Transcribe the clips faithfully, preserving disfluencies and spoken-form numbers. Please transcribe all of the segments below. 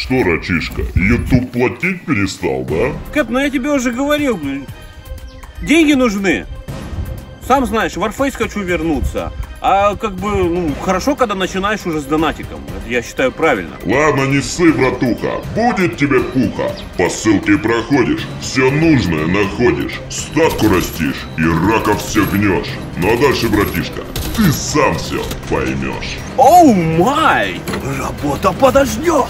Что, Рачишка, YouTube платить перестал, да? Кэп, ну я тебе уже говорил, блин. Деньги нужны. Сам знаешь, в Warface хочу вернуться. А как бы, ну, хорошо, когда начинаешь уже с донатиком. Это я считаю правильно. Ладно, не ссы, братуха. Будет тебе пуха. По ссылке проходишь, все нужное находишь. Статку растишь и раков всех гнешь. Ну а дальше, братишка, ты сам все поймешь. Оу май! Работа подождет!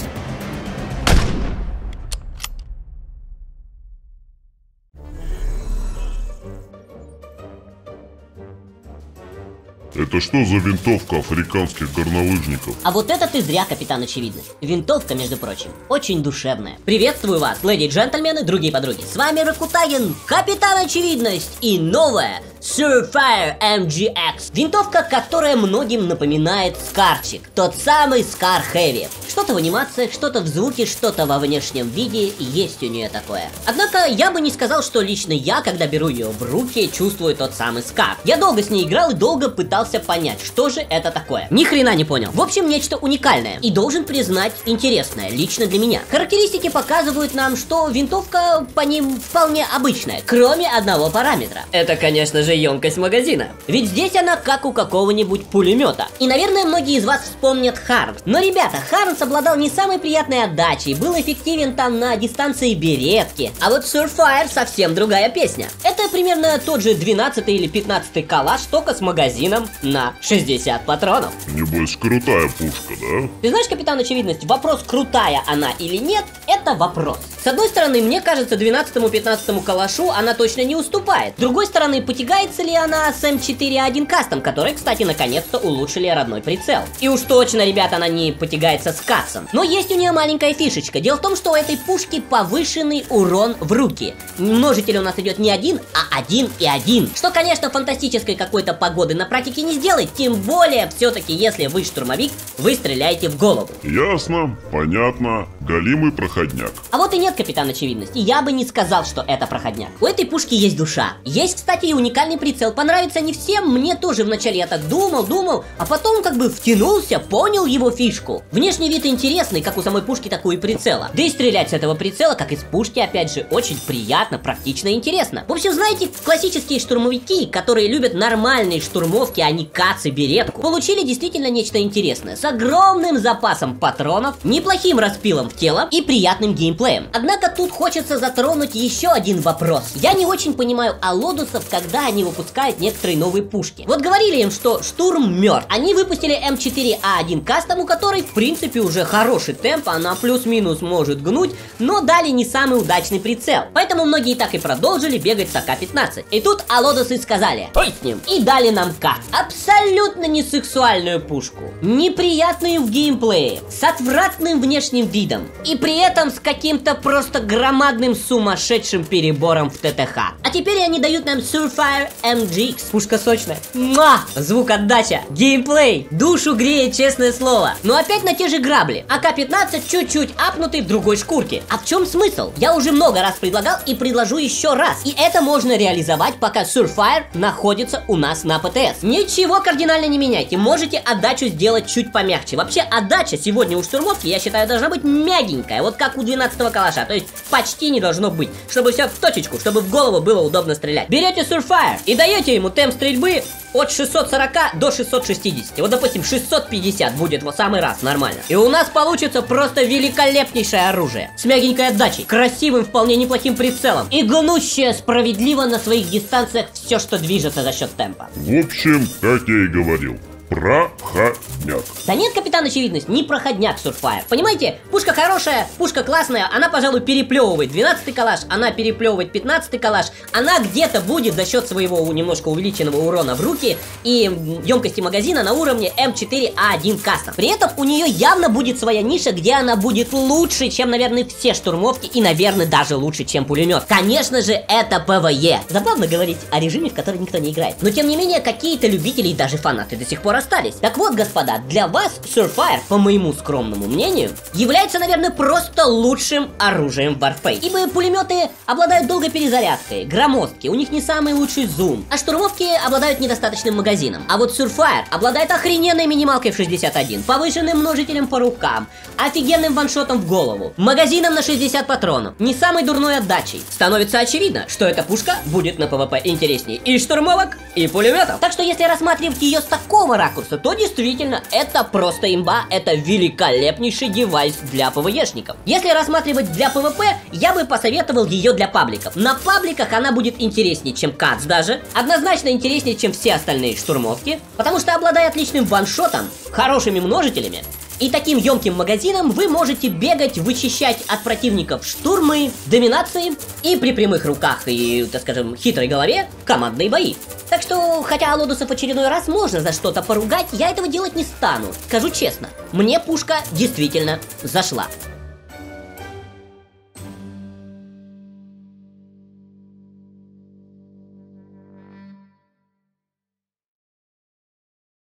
Это что за винтовка африканских горнолыжников? А вот это ты зря, капитан Очевидность. Винтовка, между прочим, очень душевная. Приветствую вас, леди и джентльмены, другие подруги. С вами Ракутагин, капитан Очевидность и новая Surefire эм джи икс. Винтовка, которая многим напоминает Скарчик. Тот самый Скар Хэви. Что-то в анимациях, что-то в звуке, что-то во внешнем виде, есть у нее такое. Однако я бы не сказал, что лично я, когда беру ее в руки, чувствую тот самый Скар. Я долго с ней играл и долго пытался понять, что же это такое. Ни хрена не понял. В общем, нечто уникальное. И должен признать, интересное, лично для меня. Характеристики показывают нам, что винтовка по ним вполне обычная, кроме одного параметра. Это, конечно же, емкость магазина. Ведь здесь она как у какого-нибудь пулемета. И, наверное, многие из вас вспомнят Харнс. Но, ребята, Харнс обладал не самой приятной отдачей, был эффективен там на дистанции беретки. А вот Surefire совсем другая песня. Это примерно тот же двенадцатый или пятнадцатый калаш, только с магазином на шестьдесят патронов. Небось, крутая пушка, да? Ты знаешь, капитан Очевидность, вопрос, крутая она или нет, это вопрос. С одной стороны, мне кажется, двенадцатому-пятнадцатому калашу она точно не уступает. С другой стороны, потягается ли она с эм четыре а один Custom, который, кстати, наконец-то улучшили родной прицел. И уж точно, ребята, она не потягается с Катсом. Но есть у нее маленькая фишечка. Дело в том, что у этой пушки повышенный урон в руки. Множитель у нас идет не один, а один и один. Что, конечно, фантастической какой-то погоды на практике не сделает. Тем более, все-таки, если вы штурмовик, вы стреляете в голову. Ясно, понятно, голимый проходняк. А вот и нет, капитан Очевидности. Я бы не сказал, что это проходняк. У этой пушки есть душа. Есть, кстати, и уникальный прицел. Понравится не всем. Мне тоже вначале я так думал, думал, а потом как бы втянулся, понял его фишку. Внешний вид интересный, как у самой пушки, так и прицела. Да и стрелять с этого прицела, как из пушки, опять же, очень приятно, практично и интересно. В общем, знаете, классические штурмовики, которые любят нормальные штурмовки, а не кац и беретку, получили действительно нечто интересное. С огромным запасом патронов, неплохим распилом в тело и приятным геймплеем. Однако тут хочется затронуть еще один вопрос. Я не очень понимаю алодусов, когда они выпускают некоторые новые пушки. Вот говорили им, что штурм мертв. Они выпустили эм четыре а один Custom, у которой в принципе уже хороший темп, она плюс-минус может гнуть, но дали не самый удачный прицел. Поэтому многие так и продолжили бегать с а ка пятнадцать. И тут алодусы сказали: «Ой с ним!» И дали нам Кац. Абсолютно не сексуальную пушку, неприятную в геймплее, с отвратным внешним видом и при этом с каким-то просто громадным сумасшедшим перебором в тэ тэ ха. А теперь они дают нам Surefire эм джи икс. Пушка сочная. Муа! Звук, отдача, геймплей, душу греет, честное слово. Но опять на те же грабли. а ка пятнадцать чуть-чуть апнутый в другой шкурке. А в чем смысл? Я уже много раз предлагал и предложу еще раз. И это можно реализовать, пока Surefire находится у нас на пэ тэ эс. Ничего кардинально не меняйте. Можете отдачу сделать чуть помягче. Вообще отдача сегодня у штурмовки, я считаю, должна быть мягенькая. Вот как у двенадцатого калаша. То есть почти не должно быть. Чтобы все в точечку, чтобы в голову было удобно стрелять. Берете Surefire и даете ему темп стрельбы от шестисот сорока до шестисот шестидесяти. Вот, допустим, шестьсот пятьдесят будет в самый раз, нормально. И у нас получится просто великолепнейшее оружие. С мягенькой отдачей, красивым, вполне неплохим прицелом и гнущее справедливо на своих дистанциях все, что движется за счет темпа. В общем, как я и говорил, проходняк. Да нет, капитан Очевидность, не проходняк Surefire. Понимаете, пушка хорошая, пушка классная, она, пожалуй, переплевывает двенадцатый калаш, она переплевывает пятнадцатый калаш, она где-то будет за счет своего немножко увеличенного урона в руки и емкости магазина на уровне эм четыре а один Custom. При этом у нее явно будет своя ниша, где она будет лучше, чем, наверное, все штурмовки и, наверное, даже лучше, чем пулемет. Конечно же, это пэ вэ е. Забавно говорить о режиме, в который никто не играет. Но, тем не менее, какие-то любители и даже фанаты до сих пор расстались. Так вот, господа, для вас Surefire, по моему скромному мнению, является, наверное, просто лучшим оружием в Warface. Ибо пулеметы обладают долгой перезарядкой, громоздки, у них не самый лучший зум, а штурмовки обладают недостаточным магазином. А вот Surefire обладает охрененной минималкой в шестьдесят один, повышенным множителем по рукам, офигенным ваншотом в голову, магазином на шестьдесят патронов, не самой дурной отдачей. Становится очевидно, что эта пушка будет на ПВП интереснее и штурмовок, и пулеметов. Так что если рассматривать ее с такого ракурса, то действительно это просто имба, это великолепнейший девайс для ПВЕшников. Если рассматривать для ПВП, я бы посоветовал ее для пабликов. На пабликах она будет интереснее, чем Кац даже, однозначно интереснее, чем все остальные штурмовки, потому что обладая отличным ваншотом, хорошими множителями и таким емким магазином, вы можете бегать, вычищать от противников штурмы, доминации и при прямых руках и, так скажем, хитрой голове командные бои. Так что, хотя Лодусов очередной раз можно за что-то поругать, я этого делать не стану. Скажу честно, мне пушка действительно зашла.